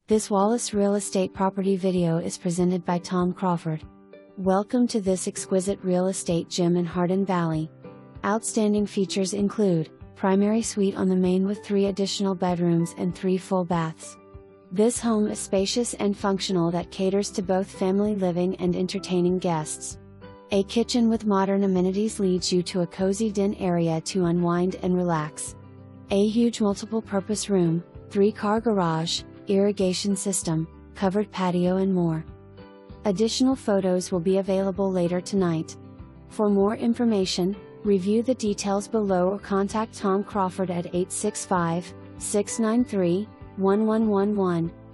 This Wallace Real Estate property video is presented by Tom Crawford. Welcome to this exquisite real estate gem in Hardin Valley. Outstanding features include primary suite on the main with 3 additional bedrooms and 3 full baths. This home is spacious and functional that caters to both family living and entertaining guests. A kitchen with modern amenities leads you to a cozy den area to unwind and relax. A huge multiple-purpose room, 3-car garage, irrigation system, covered patio and more. Additional photos will be available later tonight. For more information, review the details below or contact Tom Crawford at 865-693-1111.